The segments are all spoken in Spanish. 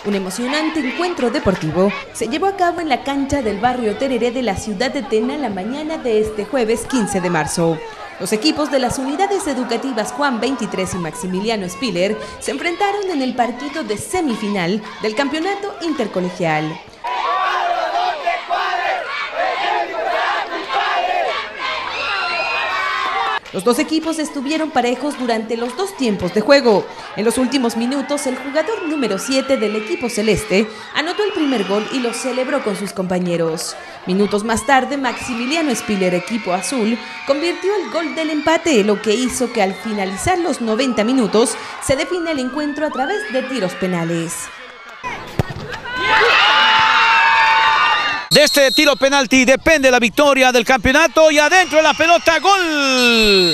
Un emocionante encuentro deportivo se llevó a cabo en la cancha del barrio Tereré de la ciudad de Tena la mañana de este jueves 15 de marzo. Los equipos de las unidades educativas Juan 23 y Maximiliano Spiller se enfrentaron en el partido de semifinal del campeonato intercolegial. Los dos equipos estuvieron parejos durante los dos tiempos de juego. En los últimos minutos, el jugador número 7 del equipo celeste anotó el primer gol y lo celebró con sus compañeros. Minutos más tarde, Maximiliano Spiller, equipo azul, convirtió el gol del empate, lo que hizo que al finalizar los 90 minutos se define el encuentro a través de tiros penales. De este tiro penalti depende la victoria del campeonato y adentro de la pelota, ¡gol!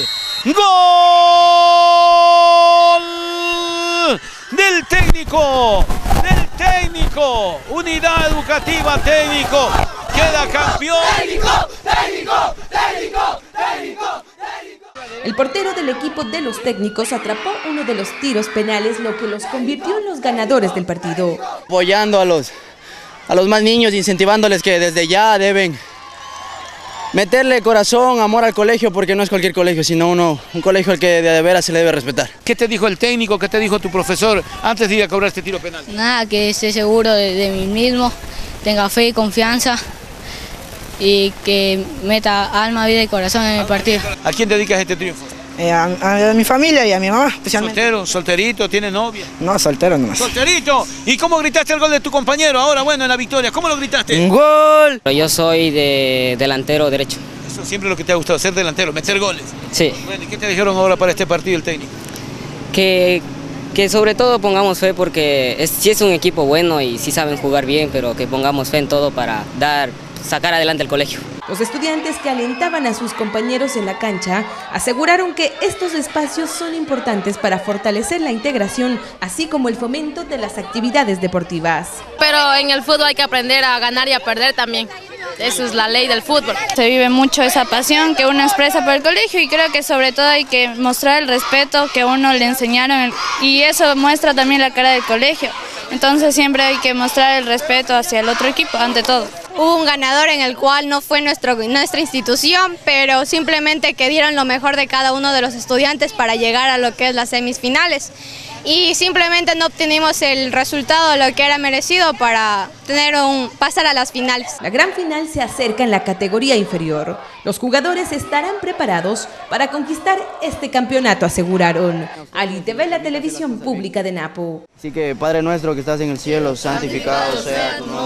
¡Gol! Del técnico, Unidad Educativa Técnico, queda campeón. ¡Técnico! El portero del equipo de los técnicos atrapó uno de los tiros penales, lo que los convirtió en los ganadores del partido. Apoyando a los más niños, incentivándoles que desde ya deben meterle corazón, amor al colegio, porque no es cualquier colegio, sino un colegio al que de veras se le debe respetar. ¿Qué te dijo el técnico, qué te dijo tu profesor antes de ir a cobrar este tiro penal? Nada, que esté seguro de mí mismo, tenga fe y confianza y que meta alma, vida y corazón en el partido. ¿A quién dedicas este triunfo? A mi familia y a mi mamá, especialmente. ¿Soltero, solterito, tiene novia? No, soltero nomás. ¡Solterito! ¿Y cómo gritaste el gol de tu compañero ahora, bueno, en la victoria? ¿Cómo lo gritaste? ¡Un gol! Yo soy de delantero derecho. Eso siempre es lo que te ha gustado, ser delantero, meter goles. Sí. Bueno, ¿y qué te dijeron ahora para este partido el técnico? Que sobre todo pongamos fe porque sí es un equipo bueno y sí saben jugar bien, pero que pongamos fe en todo para sacar adelante el colegio. Los estudiantes que alentaban a sus compañeros en la cancha aseguraron que estos espacios son importantes para fortalecer la integración, así como el fomento de las actividades deportivas. Pero en el fútbol hay que aprender a ganar y a perder también. Esa es la ley del fútbol. Se vive mucho esa pasión que uno expresa por el colegio y creo que sobre todo hay que mostrar el respeto que uno le enseñaron y eso muestra también la cara del colegio. Entonces siempre hay que mostrar el respeto hacia el otro equipo, ante todo. Hubo un ganador en el cual no fue nuestra institución, pero simplemente que dieron lo mejor de cada uno de los estudiantes para llegar a lo que es las semifinales. Y simplemente no obtenimos el resultado de lo que era merecido para pasar a las finales. La gran final se acerca en la categoría inferior. Los jugadores estarán preparados para conquistar este campeonato, aseguraron. Ali TV, la televisión pública de Napo. Así que Padre nuestro que estás en el cielo, santificado sea tu nombre.